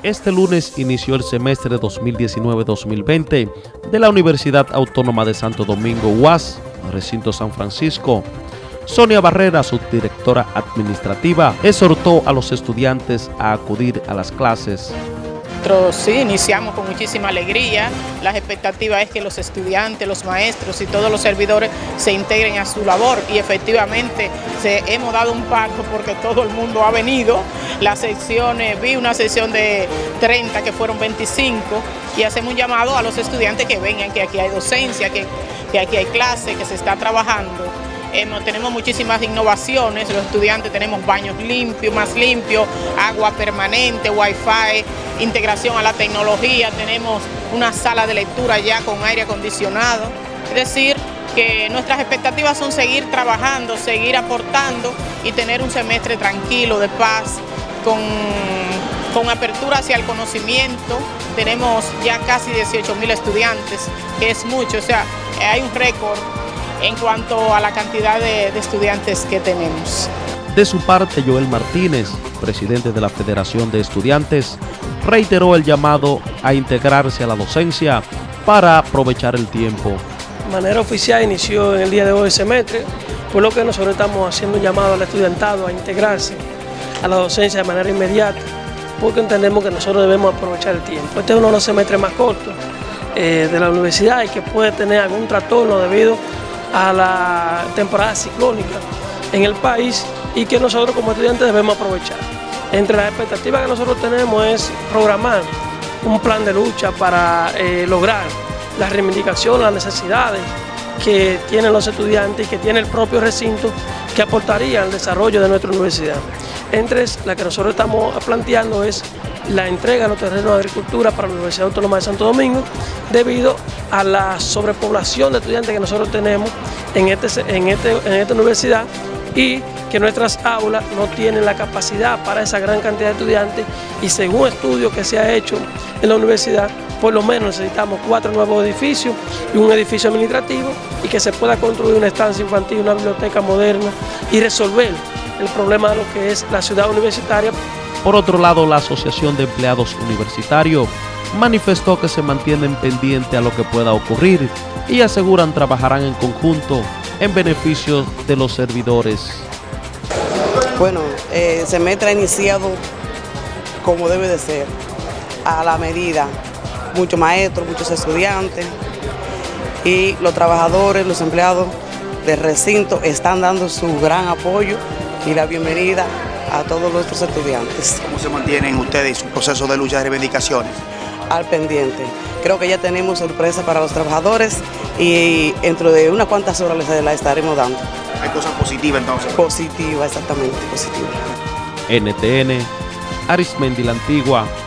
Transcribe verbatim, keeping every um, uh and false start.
Este lunes inició el semestre dos mil diecinueve dos mil veinte de la Universidad Autónoma de Santo Domingo, U A S, recinto San Francisco. Sonia Barrera, subdirectora administrativa, exhortó a los estudiantes a acudir a las clases. Nosotros sí iniciamos con muchísima alegría. Las expectativas es que los estudiantes, los maestros y todos los servidores se integren a su labor y efectivamente se, hemos dado un paso porque todo el mundo ha venido. Las secciones, vi una sesión de treinta que fueron veinticinco y hacemos un llamado a los estudiantes que vengan, que aquí hay docencia, que, que aquí hay clase, que se está trabajando. Eh, tenemos muchísimas innovaciones, los estudiantes tenemos baños limpios, más limpios, agua permanente, wifi, integración a la tecnología, tenemos una sala de lectura ya con aire acondicionado. Es decir, que nuestras expectativas son seguir trabajando, seguir aportando y tener un semestre tranquilo, de paz, con, con apertura hacia el conocimiento. Tenemos ya casi dieciocho mil estudiantes, que es mucho, o sea, hay un récord en cuanto a la cantidad de, de estudiantes que tenemos. De su parte, Joel Martínez, presidente de la Federación de Estudiantes, reiteró el llamado a integrarse a la docencia para aprovechar el tiempo. De manera oficial inició en el día de hoy el semestre, por lo que nosotros estamos haciendo un llamado al estudiantado a integrarse a la docencia de manera inmediata, porque entendemos que nosotros debemos aprovechar el tiempo. Este es uno de los semestres más cortos eh, de la universidad y que puede tener algún trastorno debido a la temporada ciclónica en el país y que nosotros como estudiantes debemos aprovechar. Entre las expectativas que nosotros tenemos es programar un plan de lucha para eh, lograr la reivindicación, las necesidades que tienen los estudiantes y que tiene el propio recinto que aportaría al desarrollo de nuestra universidad. Entre las que nosotros estamos planteando es la entrega de los terrenos de agricultura para la Universidad Autónoma de Santo Domingo debido a la sobrepoblación de estudiantes que nosotros tenemos en, este, en, este, en esta universidad y que nuestras aulas no tienen la capacidad para esa gran cantidad de estudiantes y según estudios que se ha hecho en la universidad, por lo menos necesitamos cuatro nuevos edificios y un edificio administrativo y que se pueda construir una estancia infantil, una biblioteca moderna y resolver el problema de lo que es la ciudad universitaria. Por otro lado, la Asociación de Empleados Universitarios manifestó que se mantienen pendientes a lo que pueda ocurrir y aseguran trabajarán en conjunto en beneficio de los servidores. Bueno, eh, el semestre ha iniciado como debe de ser, a la medida. Muchos maestros, muchos estudiantes y los trabajadores, los empleados del recinto están dando su gran apoyo y la bienvenida a todos nuestros estudiantes. ¿Cómo se mantienen ustedes en su proceso de lucha de reivindicaciones? Al pendiente. Creo que ya tenemos sorpresa para los trabajadores y dentro de unas cuantas horas les la estaremos dando. ¿Hay cosas positivas entonces? Positiva, exactamente, positiva. N T N, Arismendi La Antigua.